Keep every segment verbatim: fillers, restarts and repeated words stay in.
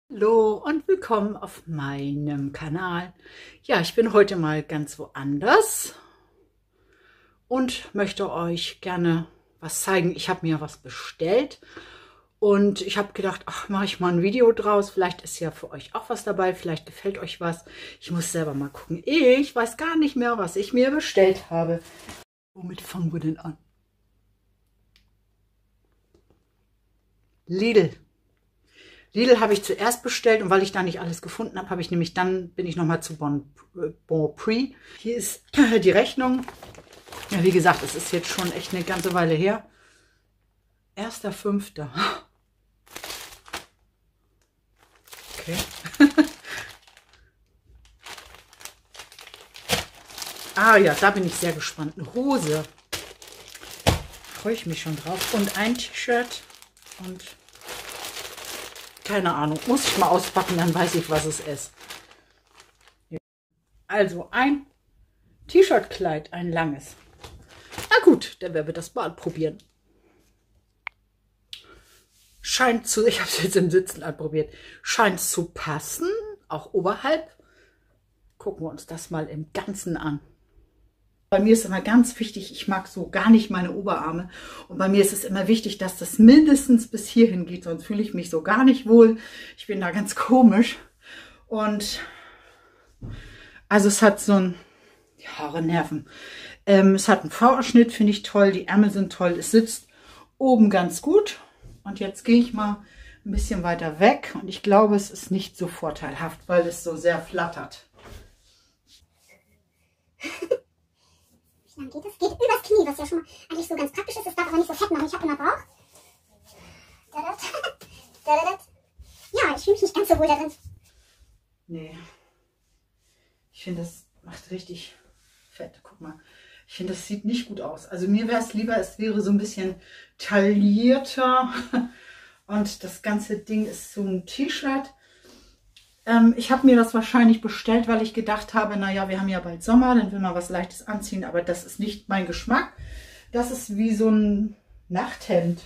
Hallo und willkommen auf meinem Kanal. Ja, ich bin heute mal ganz woanders und möchte euch gerne was zeigen. Ich habe mir was bestellt und ich habe gedacht, ach, mache ich mal ein Video draus. Vielleicht ist ja für euch auch was dabei, vielleicht gefällt euch was. Ich muss selber mal gucken. Ich weiß gar nicht mehr, was ich mir bestellt habe. Womit fangen wir denn an? Lidl. Lidl habe ich zuerst bestellt und weil ich da nicht alles gefunden habe, habe ich nämlich dann bin ich noch mal zu Bon, Bon Prix. Hier ist die Rechnung. Ja, wie gesagt, es ist jetzt schon echt eine ganze Weile her. erster fünfter Okay. Ah ja, da bin ich sehr gespannt. Eine Hose. Freue ich mich schon drauf. Und ein T-Shirt und keine Ahnung, muss ich mal auspacken, dann weiß ich, was es ist. Also ein T-Shirt-Kleid, ein langes. Na gut, dann werden wir das mal probieren. Scheint zu, ich habe es jetzt im Sitzen anprobiert, scheint zu passen, auch oberhalb. Gucken wir uns das mal im Ganzen an. Bei mir ist immer ganz wichtig, ich mag so gar nicht meine Oberarme. Und bei mir ist es immer wichtig, dass das mindestens bis hierhin geht, sonst fühle ich mich so gar nicht wohl. Ich bin da ganz komisch. Und also es hat so ein, Haare nerven. Ähm, es hat einen V-Ausschnitt, finde ich toll. Die Ärmel sind toll. Es sitzt oben ganz gut. Und jetzt gehe ich mal ein bisschen weiter weg. Und ich glaube, es ist nicht so vorteilhaft, weil es so sehr flattert. Dann geht es, geht übers Knie, was ja schon mal eigentlich so ganz praktisch ist. Es darf aber nicht so fett machen. Ich habe immer Bauch. Ja, ich fühle mich nicht ganz so wohl da drin. Nee. Ich finde, das macht richtig fett. Guck mal. Ich finde, das sieht nicht gut aus. Also mir wäre es lieber, es wäre so ein bisschen taillierter. Und das ganze Ding ist so ein T-Shirt. Ähm, ich habe mir das wahrscheinlich bestellt, weil ich gedacht habe, naja, wir haben ja bald Sommer, dann will man was Leichtes anziehen. Aber das ist nicht mein Geschmack. Das ist wie so ein Nachthemd.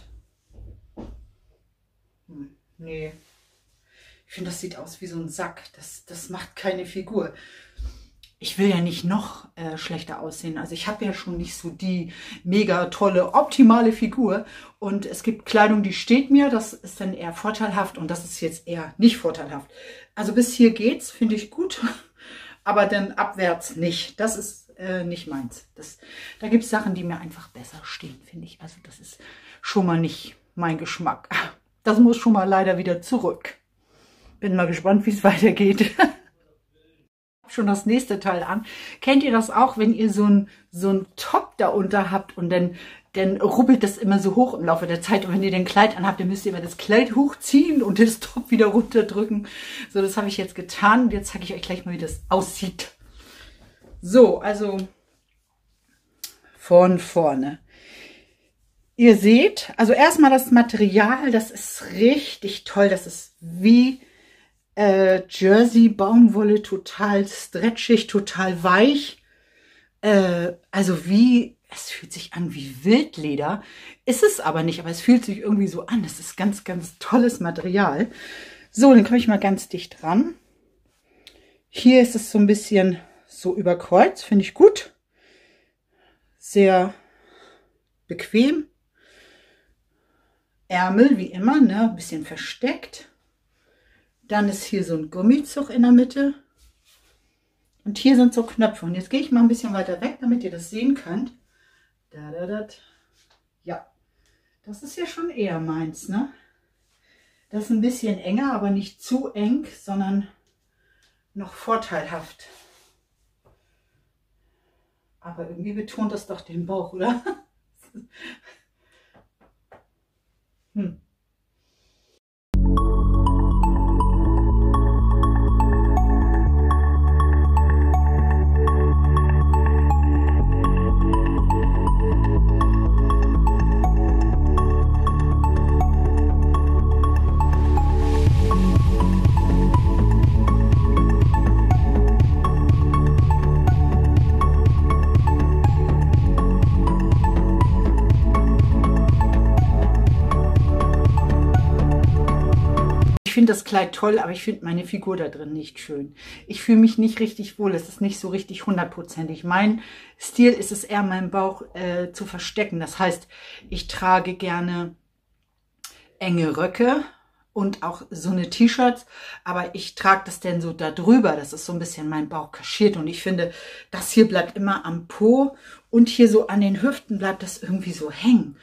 Hm, nee. Ich finde, das sieht aus wie so ein Sack. Das, das macht keine Figur. Ich will ja nicht noch äh, schlechter aussehen. Also ich habe ja schon nicht so die mega tolle, optimale Figur. Und es gibt Kleidung, die steht mir. Das ist dann eher vorteilhaft und das ist jetzt eher nicht vorteilhaft. Also bis hier geht's, finde ich gut. Aber dann abwärts nicht. Das ist äh, nicht meins. Das, da gibt es Sachen, die mir einfach besser stehen, finde ich. Also das ist schon mal nicht mein Geschmack. Das muss schon mal leider wieder zurück. Bin mal gespannt, wie es weitergeht. Schon das nächste Teil an. Kennt ihr das auch, wenn ihr so ein so ein Top da unter habt und dann, dann rubbelt das immer so hoch im Laufe der Zeit und wenn ihr den Kleid anhabt, dann müsst ihr immer das Kleid hochziehen und das Top wieder runterdrücken. So, das habe ich jetzt getan und jetzt zeige ich euch gleich mal, wie das aussieht. So, also von vorne. Ihr seht, also erstmal das Material, das ist richtig toll. Das ist wie Äh, Jersey, Baumwolle, total stretchig, total weich. Äh, also wie, es fühlt sich an wie Wildleder. Ist es aber nicht, aber es fühlt sich irgendwie so an. Das ist ganz, ganz tolles Material. So, dann komme ich mal ganz dicht ran. Hier ist es so ein bisschen so überkreuzt, finde ich gut. Sehr bequem. Ärmel, wie immer, ne, ein bisschen versteckt. Dann ist hier so ein Gummizug in der Mitte. Und hier sind so Knöpfe. Und jetzt gehe ich mal ein bisschen weiter weg, damit ihr das sehen könnt. Da, da, da. Ja, das ist ja schon eher meins, ne? Das ist ein bisschen enger, aber nicht zu eng, sondern noch vorteilhaft. Aber irgendwie betont das doch den Bauch, oder? hm. finde das Kleid toll, aber ich finde meine Figur da drin nicht schön. Ich fühle mich nicht richtig wohl. Es ist nicht so richtig hundertprozentig. Mein Stil ist es eher, meinen Bauch äh, zu verstecken. Das heißt, ich trage gerne enge Röcke und auch so eine T-Shirts, aber ich trage das denn so da drüber, dass es so ein bisschen mein Bauch kaschiert, und ich finde, das hier bleibt immer am Po und hier so an den Hüften bleibt das irgendwie so hängen.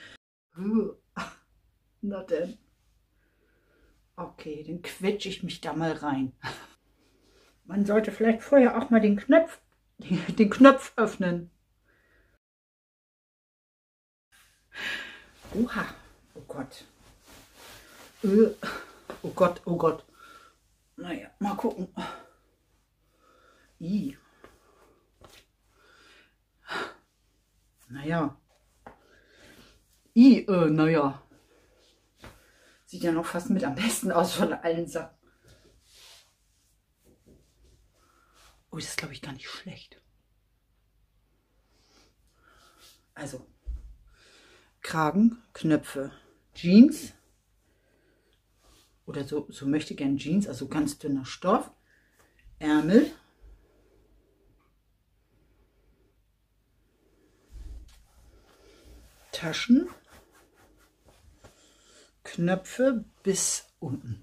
Na denn. Okay, dann quetsche ich mich da mal rein. Man sollte vielleicht vorher auch mal den Knopf, den Knopf öffnen. Oha, oh Gott. Oh Gott, oh Gott. Naja, mal gucken. I. Naja. I, äh, naja. Sieht ja noch fast mit am besten aus von allen Sachen. Oh, das ist, glaube ich, gar nicht schlecht. Also, Kragen, Knöpfe, Jeans. Oder so, so möchte ich gern Jeans, also ganz dünner Stoff. Ärmel. Taschen. Knöpfe bis unten.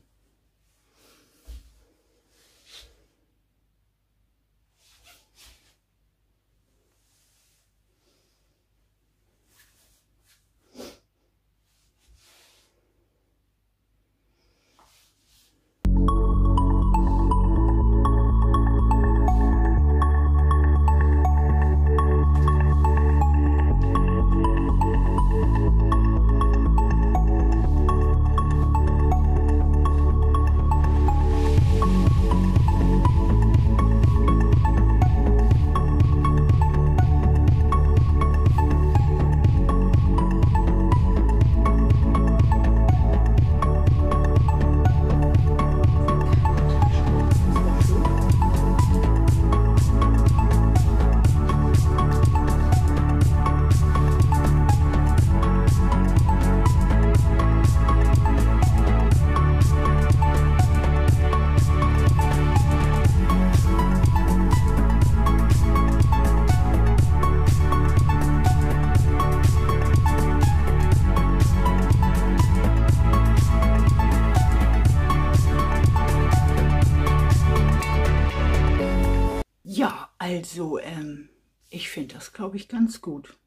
Ja, also, ähm, ich finde das, glaube ich, ganz gut.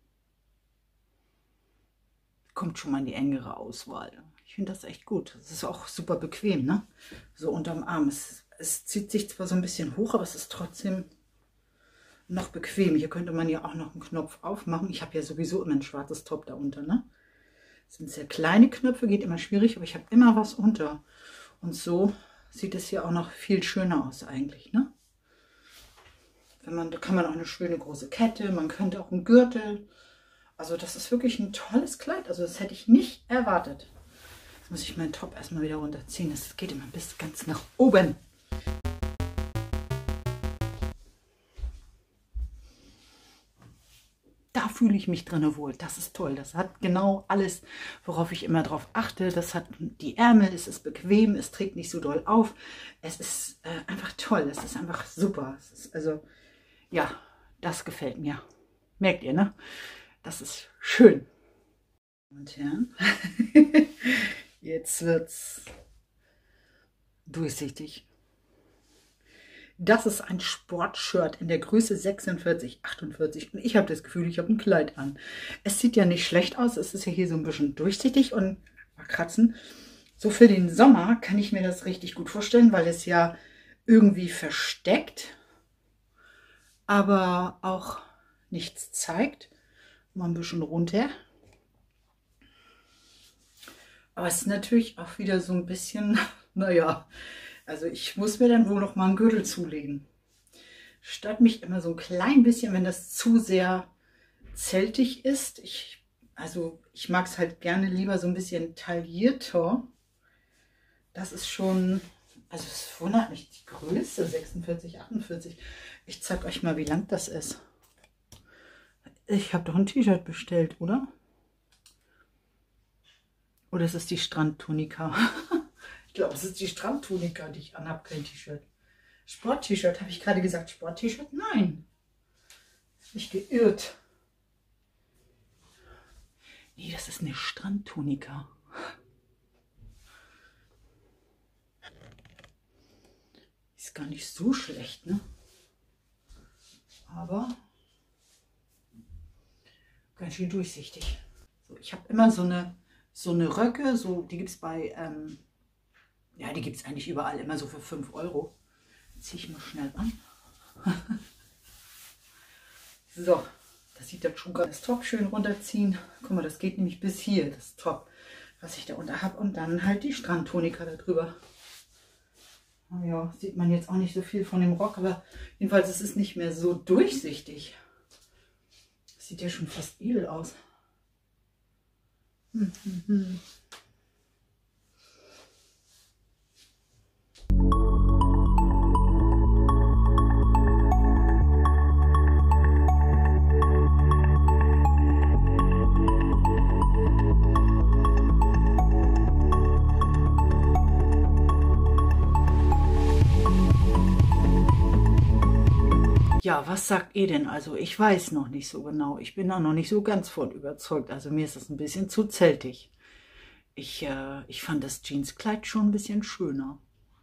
Kommt schon mal in die engere Auswahl. Ich finde das echt gut. Es ist auch super bequem, ne? So unterm Arm. Es, es zieht sich zwar so ein bisschen hoch, aber es ist trotzdem noch bequem. Hier könnte man ja auch noch einen Knopf aufmachen. Ich habe ja sowieso immer ein schwarzes Top da unter, ne? Das sind sehr kleine Knöpfe, geht immer schwierig, aber ich habe immer was unter. Und so sieht es hier auch noch viel schöner aus eigentlich, ne? Wenn man, da kann man auch eine schöne große Kette, man könnte auch einen Gürtel. Also das ist wirklich ein tolles Kleid. Also das hätte ich nicht erwartet. Jetzt muss ich meinen Top erstmal wieder runterziehen. Das geht immer bis ganz nach oben. Da fühle ich mich drin wohl. Das ist toll. Das hat genau alles, worauf ich immer drauf achte. Das hat die Ärmel, es ist bequem, es trägt nicht so doll auf. Es ist äh, einfach toll. Es ist einfach super. Es ist also, ja, das gefällt mir. Merkt ihr, ne? Das ist schön. Meine Damen und Herren, jetzt wird's durchsichtig. Das ist ein Sportshirt in der Größe sechsundvierzig, achtundvierzig und ich habe das Gefühl, ich habe ein Kleid an. Es sieht ja nicht schlecht aus, es ist ja hier so ein bisschen durchsichtig und mal kratzen. So für den Sommer kann ich mir das richtig gut vorstellen, weil es ja irgendwie versteckt, aber auch nichts zeigt. Mal ein bisschen runter. Aber es ist natürlich auch wieder so ein bisschen, naja, also ich muss mir dann wohl noch mal einen Gürtel zulegen. Stört mich immer so ein klein bisschen, wenn das zu sehr zeltig ist. Ich, also ich mag es halt gerne lieber so ein bisschen taillierter. Das ist schon, also es wundert mich, die Größe sechsundvierzig, achtundvierzig. Ich zeige euch mal, wie lang das ist. Ich habe doch ein T-Shirt bestellt, oder? Oder ist es die Strandtunika? Ich glaube, es ist die Strandtunika, die ich anhabe, kein T-Shirt. Sport-T-Shirt, habe ich gerade gesagt. Sport-T-Shirt? Nein. Ich geirrt. Nee, das ist eine Strandtunika. Ist gar nicht so schlecht, ne? Aber ganz schön durchsichtig. So, ich habe immer so eine, so eine Röcke, so, die gibt es bei, ähm, ja, die gibt es eigentlich überall, immer so für fünf Euro. Ziehe ich mal schnell an. So, das sieht dann schon ganz Top schön runterziehen. Guck mal, das geht nämlich bis hier, das Top, was ich da unter habe. Und dann halt die Strandtunika da drüber. Ja, sieht man jetzt auch nicht so viel von dem Rock, aber jedenfalls ist es nicht mehr so durchsichtig. Das sieht ja schon fast edel aus. Hm, hm, hm. Ja, was sagt ihr denn? Also ich weiß noch nicht so genau. Ich bin da noch nicht so ganz von überzeugt. Also mir ist das ein bisschen zu zeltig. Ich, äh, ich fand das Jeanskleid schon ein bisschen schöner.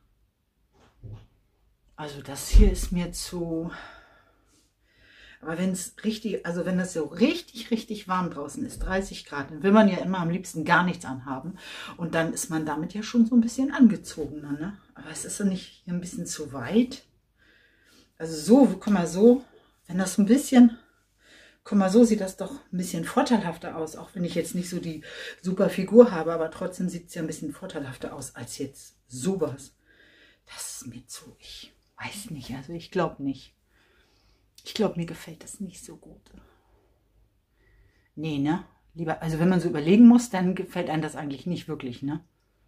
Also das hier ist mir zu... Aber wenn es richtig, also wenn das so richtig, richtig warm draußen ist, dreißig Grad, dann will man ja immer am liebsten gar nichts anhaben. Und dann ist man damit ja schon so ein bisschen angezogener, ne? Aber es ist so nicht ein bisschen zu weit. Also so, guck mal so, wenn das ein bisschen, guck mal so, sieht das doch ein bisschen vorteilhafter aus. Auch wenn ich jetzt nicht so die super Figur habe, aber trotzdem sieht es ja ein bisschen vorteilhafter aus als jetzt sowas. Das ist mir zu, ich weiß nicht, also ich glaube nicht. Ich glaube, mir gefällt das nicht so gut. Nee, ne? Lieber, also wenn man so überlegen muss, dann gefällt einem das eigentlich nicht wirklich, ne?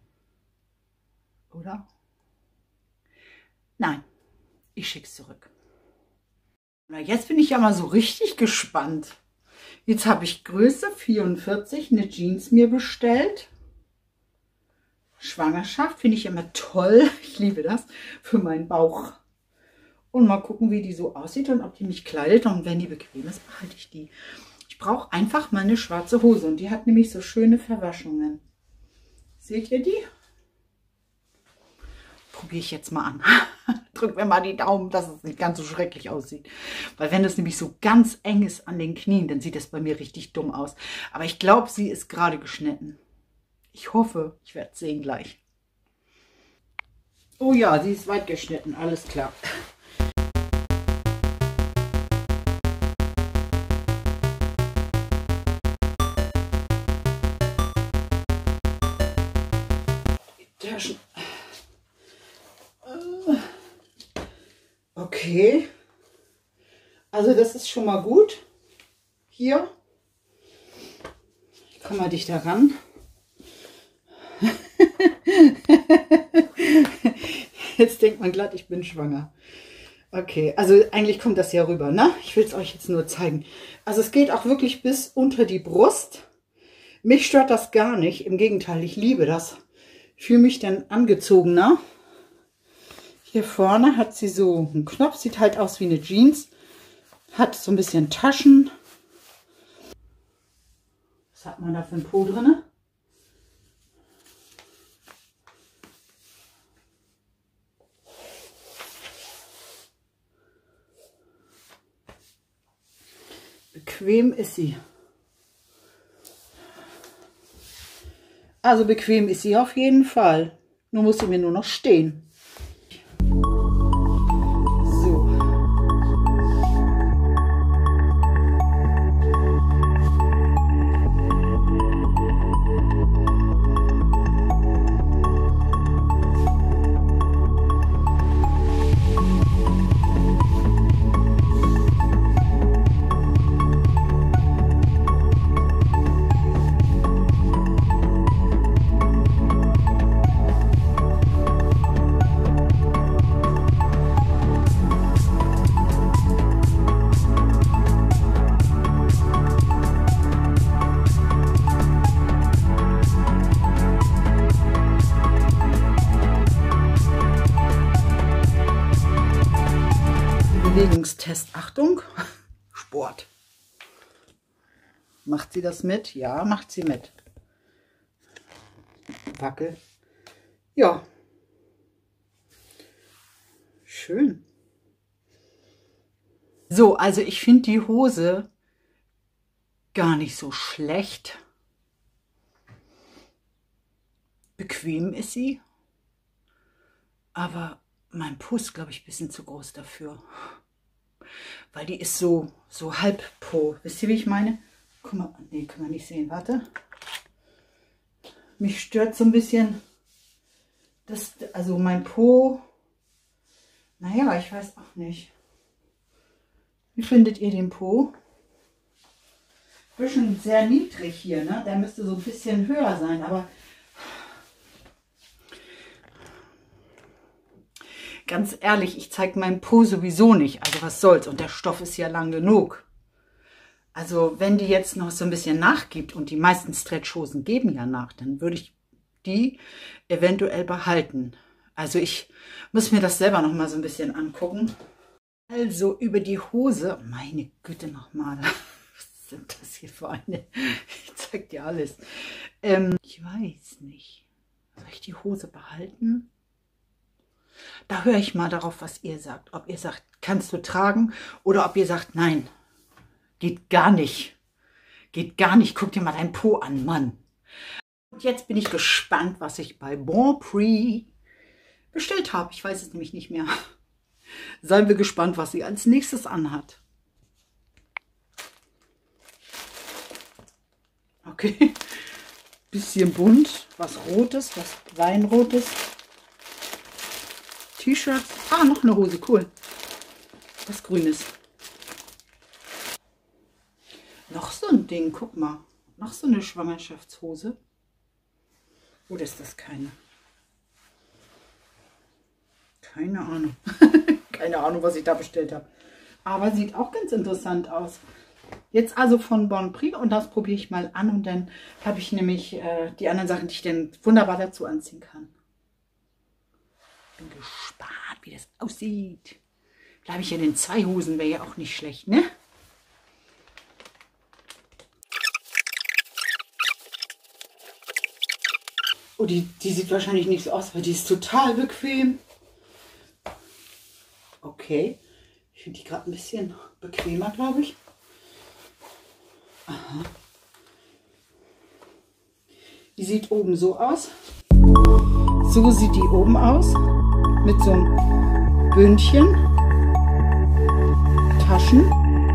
Oder? Nein. Ich schicke es zurück. Na, jetzt bin ich ja mal so richtig gespannt. Jetzt habe ich Größe vierundvierzig eine Jeans mir bestellt. Schwangerschaft finde ich immer toll. Ich liebe das für meinen Bauch. Und mal gucken, wie die so aussieht und ob die mich kleidet. Und wenn die bequem ist, behalte ich die. Ich brauche einfach mal eine schwarze Hose. Und die hat nämlich so schöne Verwaschungen. Seht ihr die? Probiere ich jetzt mal an. Drückt mir mal die Daumen, dass es nicht ganz so schrecklich aussieht. Weil wenn es nämlich so ganz eng ist an den Knien, dann sieht das bei mir richtig dumm aus. Aber ich glaube, sie ist gerade geschnitten. Ich hoffe, ich werde es sehen gleich. Oh ja, sie ist weit geschnitten, alles klar. Taschen. Okay, also das ist schon mal gut. Hier, ich komme mal dichter ran. Jetzt denkt man glatt, ich bin schwanger. Okay, also eigentlich kommt das ja rüber, ne? Ich will es euch jetzt nur zeigen. Also es geht auch wirklich bis unter die Brust. Mich stört das gar nicht, im Gegenteil, ich liebe das. Ich fühle mich dann angezogener. Hier vorne hat sie so einen Knopf, sieht halt aus wie eine Jeans. Hat so ein bisschen Taschen. Was hat man da für ein Po drin? Bequem ist sie. Also bequem ist sie auf jeden Fall. Nur muss sie mir nur noch stehen. Bewegungstest. Achtung, Sport. Macht sie das mit? Ja, macht sie mit. Wackel. Ja. Schön. So, also ich finde die Hose gar nicht so schlecht. Bequem ist sie. Aber mein Po ist, glaube ich, ein bisschen zu groß dafür. Weil die ist so, so halb Po. Wisst ihr, wie ich meine? Guck mal, nee, kann man nicht sehen. Warte. Mich stört so ein bisschen, das, also mein Po. Naja, ich weiß auch nicht. Wie findet ihr den Po? Ein bisschen sehr niedrig hier, ne? Der müsste so ein bisschen höher sein, aber ganz ehrlich, ich zeige meinen Po sowieso nicht. Also was soll's? Und der Stoff ist ja lang genug. Also wenn die jetzt noch so ein bisschen nachgibt, und die meisten Stretchhosen geben ja nach, dann würde ich die eventuell behalten. Also ich muss mir das selber noch mal so ein bisschen angucken. Also über die Hose, meine Güte nochmal. Was sind das hier für eine? Ich zeig dir alles. Ähm, ich weiß nicht. Soll ich die Hose behalten? Da höre ich mal darauf, was ihr sagt. Ob ihr sagt, kannst du tragen, oder ob ihr sagt, nein, geht gar nicht. Geht gar nicht. Guck dir mal deinen Po an, Mann. Und jetzt bin ich gespannt, was ich bei Bonprix bestellt habe. Ich weiß es nämlich nicht mehr. Seien wir gespannt, was sie als nächstes anhat. Okay. Bisschen bunt. Was Rotes, was Weinrotes. T-Shirts. Ah, noch eine Hose. Cool. Was Grünes. Noch so ein Ding. Guck mal. Noch so eine Schwangerschaftshose. Oder ist das keine? Keine Ahnung. Keine Ahnung, was ich da bestellt habe. Aber sieht auch ganz interessant aus. Jetzt also von Bonprix, und das probiere ich mal an. Und dann habe ich nämlich äh, die anderen Sachen, die ich dann wunderbar dazu anziehen kann. Bin gespannt, wie das aussieht. Bleibe ich in den zwei Hosen, wäre ja auch nicht schlecht, ne? Oh, die, die sieht wahrscheinlich nicht so aus, weil die ist total bequem. Okay, ich finde die gerade ein bisschen bequemer, glaube ich. Aha. Die sieht oben so aus. So sieht die oben aus. Mit so einem Bündchen. Taschen.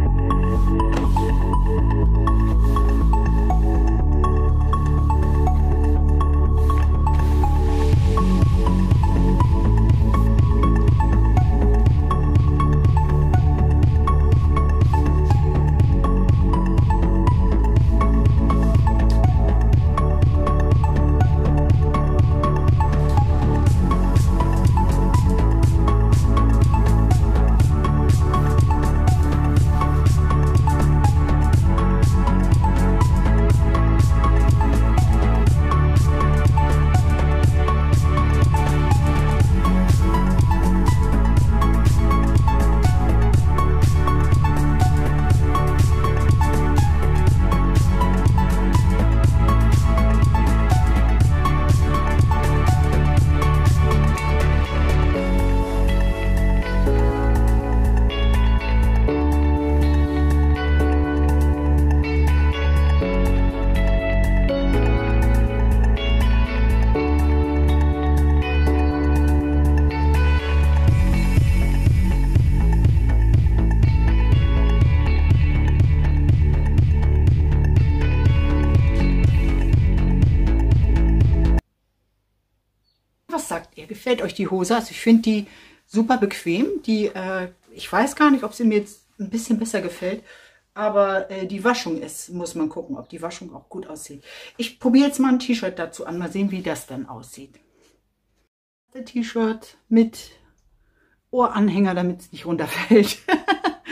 Was sagt ihr? Gefällt euch die Hose? Also ich finde die super bequem. Die, äh, ich weiß gar nicht, ob sie mir jetzt ein bisschen besser gefällt. Aber äh, die Waschung ist, muss man gucken, ob die Waschung auch gut aussieht. Ich probiere jetzt mal ein T-Shirt dazu an. Mal sehen, wie das dann aussieht. Das T-Shirt mit Ohranhänger, damit es nicht runterfällt.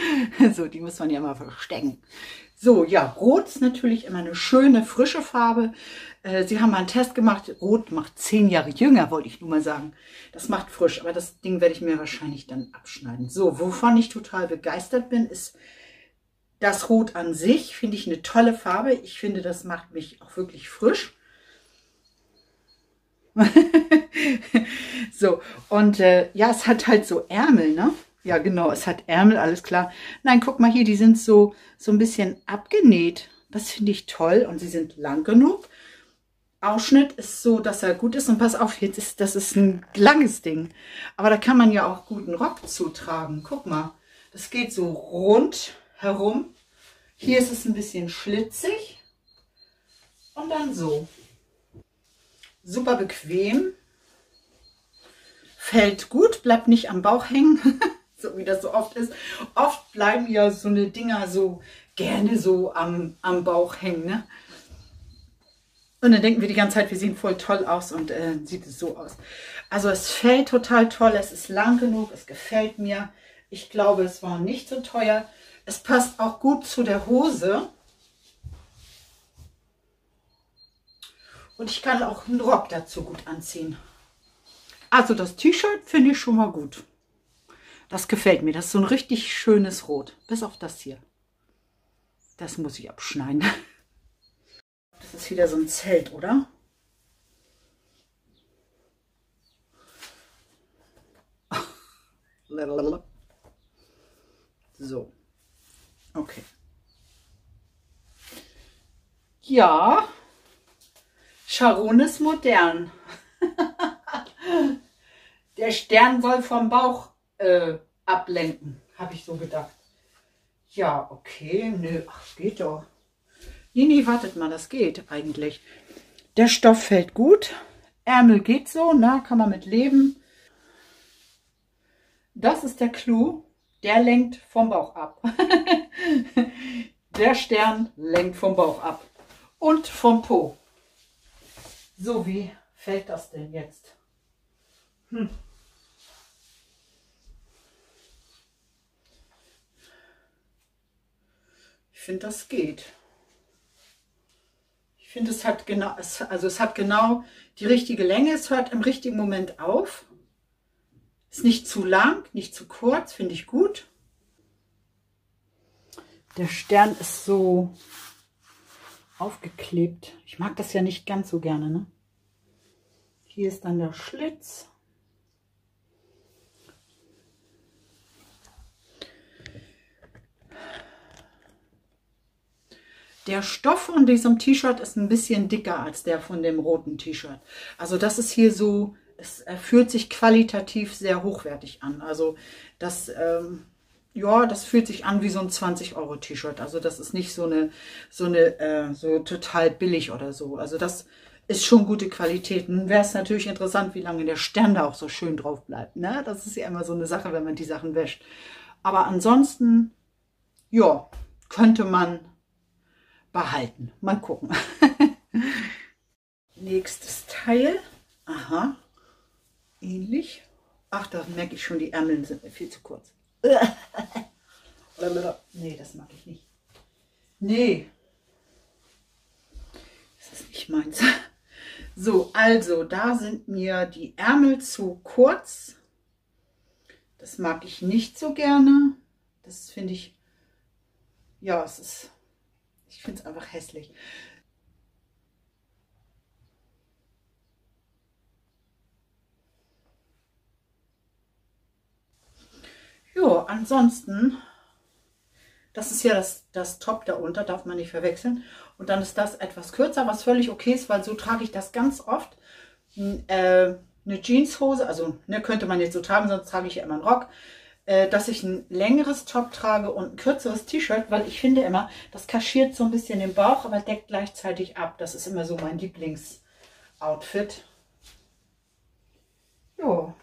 So, die muss man ja mal verstecken. So, ja, Rot ist natürlich immer eine schöne, frische Farbe. Äh, Sie haben mal einen Test gemacht. Rot macht zehn Jahre jünger, wollte ich nur mal sagen. Das macht frisch, aber das Ding werde ich mir wahrscheinlich dann abschneiden. So, wovon ich total begeistert bin, ist das Rot an sich. Finde ich eine tolle Farbe. Ich finde, das macht mich auch wirklich frisch. So, und äh, ja, es hat halt so Ärmel, ne? Ja, genau, es hat Ärmel, alles klar. Nein, guck mal hier, die sind so, so ein bisschen abgenäht. Das finde ich toll und sie sind lang genug. Ausschnitt ist so, dass er gut ist. Und pass auf, jetzt ist das ist ein langes Ding. Aber da kann man ja auch guten Rock zutragen. Guck mal, das geht so rund herum. Hier ist es ein bisschen schlitzig. Und dann so. Super bequem. Fällt gut, bleibt nicht am Bauch hängen. So wie das so oft ist. Oft bleiben ja so eine Dinger so gerne so am, am Bauch hängen, ne? Und dann denken wir die ganze Zeit, wir sehen voll toll aus und äh, sieht es so aus. Also es fällt total toll, es ist lang genug, es gefällt mir. Ich glaube, es war nicht so teuer. Es passt auch gut zu der Hose. Und ich kann auch einen Rock dazu gut anziehen. Also das T-Shirt finde ich schon mal gut. Das gefällt mir. Das ist so ein richtig schönes Rot. Bis auf das hier. Das muss ich abschneiden. Das ist wieder so ein Zelt, oder? So. Okay. Ja. Sharon ist modern. Der Stern soll vom Bauch äh, ablenken, habe ich so gedacht. Ja, okay, nö, ach, geht doch. Nee, nee, wartet mal, das geht eigentlich. Der Stoff fällt gut, Ärmel geht so, na, kann man mit leben. Das ist der Clou, der lenkt vom Bauch ab. Der Stern lenkt vom Bauch ab und vom Po. So, wie fällt das denn jetzt? Hm. Ich finde, das geht. Ich finde, es hat genau, es, also es hat genau die richtige Länge. Es hört im richtigen Moment auf. Ist nicht zu lang, nicht zu kurz, finde ich gut. Der Stern ist so aufgeklebt. Ich mag das ja nicht ganz so gerne, ne? Hier ist dann der Schlitz. Der Stoff von diesem T-Shirt ist ein bisschen dicker als der von dem roten T-Shirt. Also das ist hier so, es fühlt sich qualitativ sehr hochwertig an. Also das, ähm, ja, das fühlt sich an wie so ein zwanzig Euro T-Shirt. Also das ist nicht so eine, so eine, äh, so total billig oder so. Also das ist schon gute Qualität. Nun wäre es natürlich interessant, wie lange der Stern da auch so schön drauf bleibt. Ne? Das ist ja immer so eine Sache, wenn man die Sachen wäscht. Aber ansonsten, ja, könnte man behalten. Mal gucken. Nächstes Teil. Aha. Ähnlich. Ach, da merke ich schon, die Ärmel sind mir viel zu kurz. Nee, das mag ich nicht. Nee. Das ist nicht meins. So, also, da sind mir die Ärmel zu kurz. Das mag ich nicht so gerne. Das finde ich, ja, es ist, ich finde es einfach hässlich. Jo, ansonsten, das ist ja das, das Top darunter, darf man nicht verwechseln. Und dann ist das etwas kürzer, was völlig okay ist, weil so trage ich das ganz oft. Äh, eine Jeanshose, also ne, könnte man jetzt so tragen, sonst trage ich ja immer einen Rock. Äh, dass ich ein längeres Top trage und ein kürzeres T-Shirt, weil ich finde immer, das kaschiert so ein bisschen den Bauch, aber deckt gleichzeitig ab. Das ist immer so mein Lieblingsoutfit. Jo.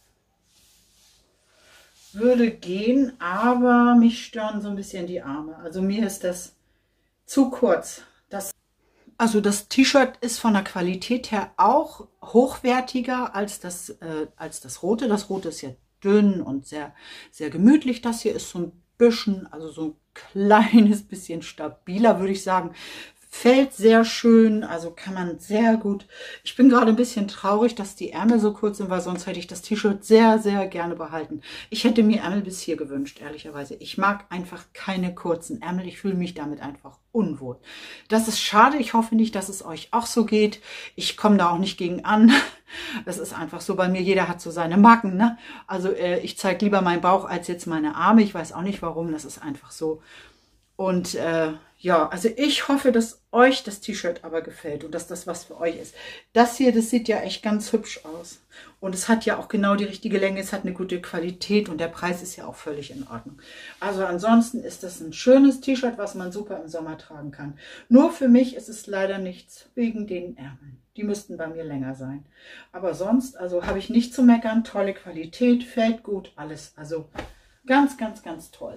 Würde gehen, aber mich stören so ein bisschen die Arme. Also mir ist das zu kurz. Das, also das T-Shirt ist von der Qualität her auch hochwertiger als das, äh, als das rote. Das rote ist ja dünn und sehr, sehr gemütlich. Das hier ist so ein bisschen, also so ein kleines bisschen stabiler, würde ich sagen. Fällt sehr schön, also kann man sehr gut. Ich bin gerade ein bisschen traurig, dass die Ärmel so kurz sind, weil sonst hätte ich das T-Shirt sehr, sehr gerne behalten. Ich hätte mir Ärmel bis hier gewünscht, ehrlicherweise. Ich mag einfach keine kurzen Ärmel. Ich fühle mich damit einfach unwohl. Das ist schade. Ich hoffe nicht, dass es euch auch so geht. Ich komme da auch nicht gegen an. Das ist einfach so bei mir. Jeder hat so seine Macken, ne? Also äh, ich zeige lieber meinen Bauch als jetzt meine Arme. Ich weiß auch nicht warum. Das ist einfach so. Und äh, ja, also ich hoffe, dass euch das T-Shirt aber gefällt und dass das was für euch ist. Das hier, das sieht ja echt ganz hübsch aus. Und es hat ja auch genau die richtige Länge, es hat eine gute Qualität und der Preis ist ja auch völlig in Ordnung. Also ansonsten ist das ein schönes T-Shirt, was man super im Sommer tragen kann. Nur für mich ist es leider nichts wegen den Ärmeln. Die müssten bei mir länger sein. Aber sonst, also habe ich nicht zu meckern. Tolle Qualität, fällt gut, alles. Also ganz, ganz, ganz toll.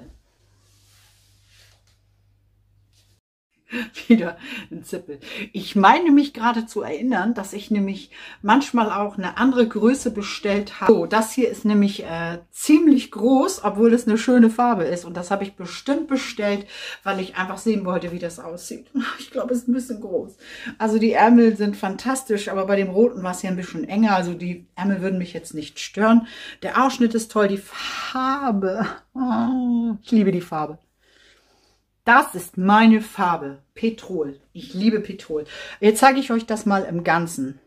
Wieder ein Zippel. Ich meine mich gerade zu erinnern, dass ich nämlich manchmal auch eine andere Größe bestellt habe. So, das hier ist nämlich äh, ziemlich groß, obwohl es eine schöne Farbe ist. Und das habe ich bestimmt bestellt, weil ich einfach sehen wollte, wie das aussieht. Ich glaube, es ist ein bisschen groß. Also die Ärmel sind fantastisch, aber bei dem roten war es ja ein bisschen enger. Also die Ärmel würden mich jetzt nicht stören. Der Ausschnitt ist toll, die Farbe. Oh, ich liebe die Farbe. Das ist meine Farbe, Petrol. Ich liebe Petrol. Jetzt zeige ich euch das mal im Ganzen.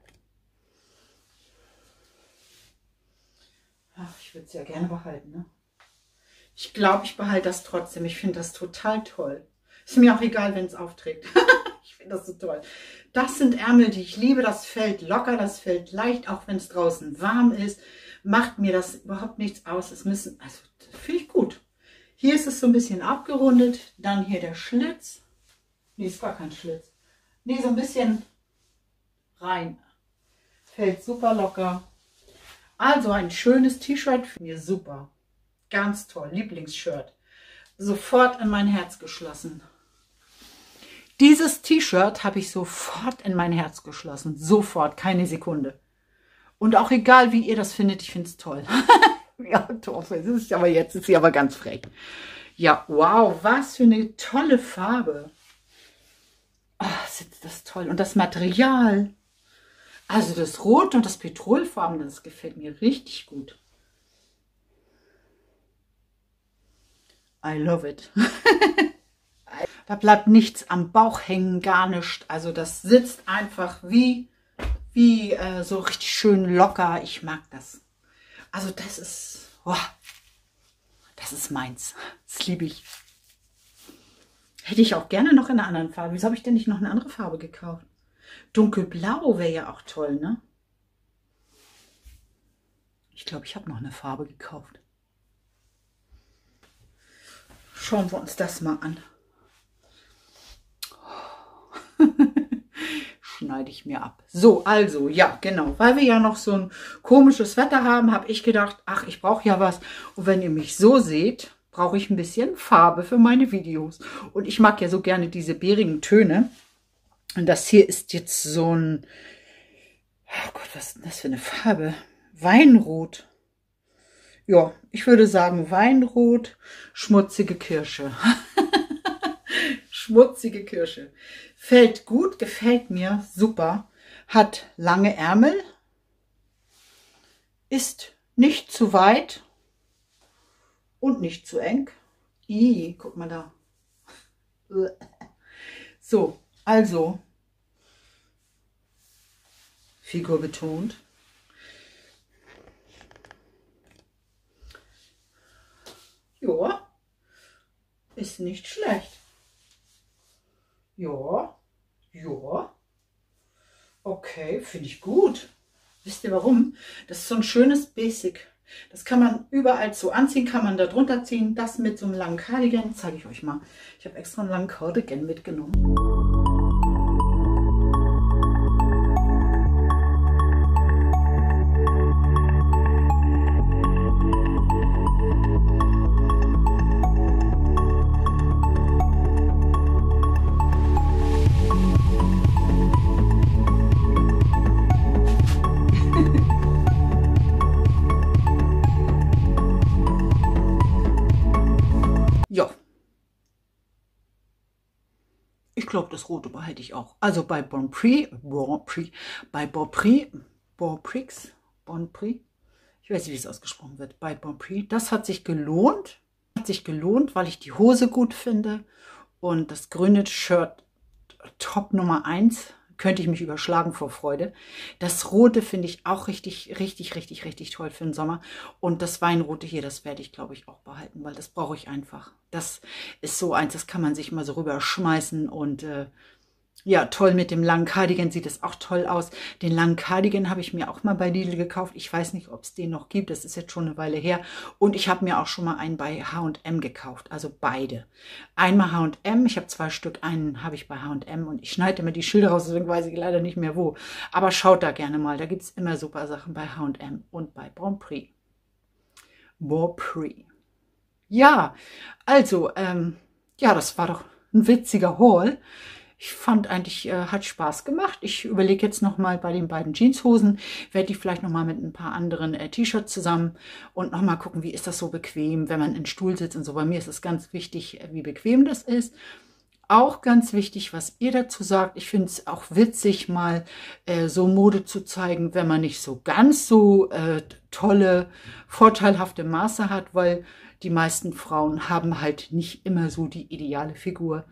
Ach, ich würde es ja gerne behalten, ne? Ich glaube, ich behalte das trotzdem. Ich finde das total toll. Ist mir auch egal, wenn es aufträgt. Ich finde das so toll. Das sind Ärmel, die ich liebe. Das fällt locker, das fällt leicht, auch wenn es draußen warm ist. Macht mir das überhaupt nichts aus. Es müssen, also finde ich gut. Hier ist es so ein bisschen abgerundet, dann hier der Schlitz. Nee, ist gar kein Schlitz. Nee, so ein bisschen rein. Fällt super locker. Also ein schönes T-Shirt für mir, super. Ganz toll, Lieblingsshirt. Sofort in mein Herz geschlossen. Dieses T-Shirt habe ich sofort in mein Herz geschlossen. Sofort, keine Sekunde. Und auch egal, wie ihr das findet, ich finde es toll. Ja, Torf, es ist aber jetzt ist sie aber ganz frech. Ja, wow, was für eine tolle Farbe. Oh, sitzt das toll. Und das Material. Also das Rot und das Petrolfarben, das gefällt mir richtig gut. I love it. Da bleibt nichts am Bauch hängen, gar nichts. Also das sitzt einfach wie, wie äh, so richtig schön locker. Ich mag das. Also das ist, oh, das ist meins. Das liebe ich. Hätte ich auch gerne noch in einer anderen Farbe. Wieso habe ich denn nicht noch eine andere Farbe gekauft? Dunkelblau wäre ja auch toll, ne? Ich glaube, ich habe noch eine Farbe gekauft. Schauen wir uns das mal an. Schneide ich mir ab. So, also, ja, genau. Weil wir ja noch so ein komisches Wetter haben, habe ich gedacht, ach, ich brauche ja was. Und wenn ihr mich so seht, brauche ich ein bisschen Farbe für meine Videos. Und ich mag ja so gerne diese bärigen Töne. Und das hier ist jetzt so ein, oh Gott, was ist denn das für eine Farbe? Weinrot. Ja, ich würde sagen Weinrot, schmutzige Kirsche. Schmutzige Kirsche. Fällt gut, gefällt mir, super. Hat lange Ärmel. Ist nicht zu weit und nicht zu eng. Ih, guck mal da. So, also Figur betont. Ja, ist nicht schlecht. Ja, ja. Okay, finde ich gut. Wisst ihr warum? Das ist so ein schönes Basic. Das kann man überall so anziehen, kann man da drunter ziehen. Das mit so einem langen Cardigan, zeige ich euch mal. Ich habe extra einen langen Cardigan mitgenommen. Ich glaube, das Rote behalte ich auch. Also bei Bon Prix, Bon Prix, bei Bon Prix, Bon Prix, Bon Prix, ich weiß nicht, wie es ausgesprochen wird, bei Bon Prix, das hat sich gelohnt. Hat sich gelohnt, weil ich die Hose gut finde und das grüne Shirt Top Nummer eins. Könnte ich mich überschlagen vor Freude. Das Rote finde ich auch richtig, richtig, richtig, richtig toll für den Sommer. Und das Weinrote hier, das werde ich, glaube ich, auch behalten, weil das brauche ich einfach. Das ist so eins, das kann man sich mal so rüberschmeißen und äh, ja, toll mit dem langen Cardigan sieht es auch toll aus. Den langen Cardigan habe ich mir auch mal bei Lidl gekauft. Ich weiß nicht, ob es den noch gibt. Das ist jetzt schon eine Weile her. Und ich habe mir auch schon mal einen bei H und M gekauft. Also beide. Einmal H und M. Ich habe zwei Stück. Einen habe ich bei H und M. Und ich schneide mir die Schilder raus. Deswegen weiß ich leider nicht mehr wo. Aber schaut da gerne mal. Da gibt es immer super Sachen bei H und M und bei Bon Prix. Bon Prix. Ja, also, ähm, ja, das war doch ein witziger Haul. Ich fand eigentlich, äh, hat Spaß gemacht. Ich überlege jetzt nochmal bei den beiden Jeanshosen, werde die vielleicht nochmal mit ein paar anderen äh, T-Shirts zusammen und nochmal gucken, wie ist das so bequem, wenn man im Stuhl sitzt und so. Bei mir ist es ganz wichtig, wie bequem das ist. Auch ganz wichtig, was ihr dazu sagt. Ich finde es auch witzig, mal äh, so Mode zu zeigen, wenn man nicht so ganz so äh, tolle, vorteilhafte Maße hat, weil die meisten Frauen haben halt nicht immer so die ideale Figur.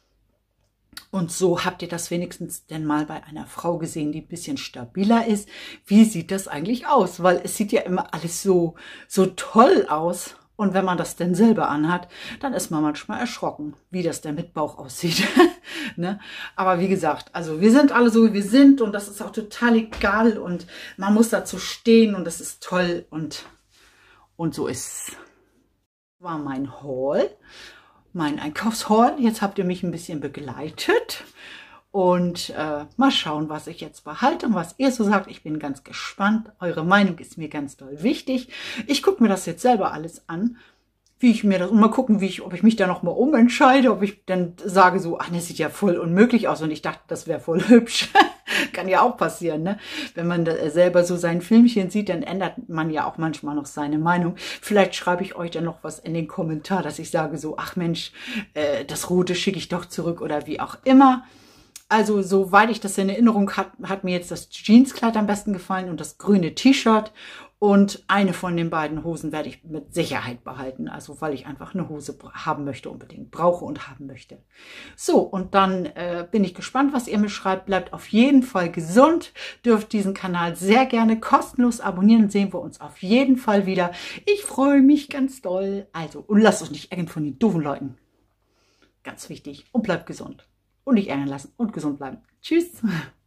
Und so habt ihr das wenigstens denn mal bei einer Frau gesehen, die ein bisschen stabiler ist. Wie sieht das eigentlich aus? Weil es sieht ja immer alles so, so toll aus. Und wenn man das denn selber anhat, dann ist man manchmal erschrocken, wie das denn mit Bauch aussieht. Ne? Aber wie gesagt, also wir sind alle so, wie wir sind. Und das ist auch total egal. Und man muss dazu stehen. Und das ist toll. Und, und so ist es. Das war mein Haul. Mein Einkaufshaul. Jetzt habt ihr mich ein bisschen begleitet und äh, mal schauen, was ich jetzt behalte und was ihr so sagt. Ich bin ganz gespannt. Eure Meinung ist mir ganz doll wichtig. Ich gucke mir das jetzt selber alles an, wie ich mir das und mal gucken, wie ich, ob ich mich da noch mal umentscheide, ob ich dann sage so, ach, das sieht ja voll unmöglich aus und ich dachte, das wäre voll hübsch. Kann ja auch passieren, ne? Wenn man da selber so sein Filmchen sieht, dann ändert man ja auch manchmal noch seine Meinung. Vielleicht schreibe ich euch dann noch was in den Kommentar, dass ich sage so, ach Mensch, äh, das Rote schicke ich doch zurück oder wie auch immer. Also soweit ich das in Erinnerung hat, hat mir jetzt das Jeanskleid am besten gefallen und das grüne T-Shirt. Und eine von den beiden Hosen werde ich mit Sicherheit behalten. Also weil ich einfach eine Hose haben möchte, unbedingt brauche und haben möchte. So, und dann äh, bin ich gespannt, was ihr mir schreibt. Bleibt auf jeden Fall gesund. Dürft diesen Kanal sehr gerne kostenlos abonnieren. Sehen wir uns auf jeden Fall wieder. Ich freue mich ganz doll. Also, und lasst euch nicht ärgern von den doofen Leuten. Ganz wichtig. Und bleibt gesund. Und nicht ärgern lassen und gesund bleiben. Tschüss.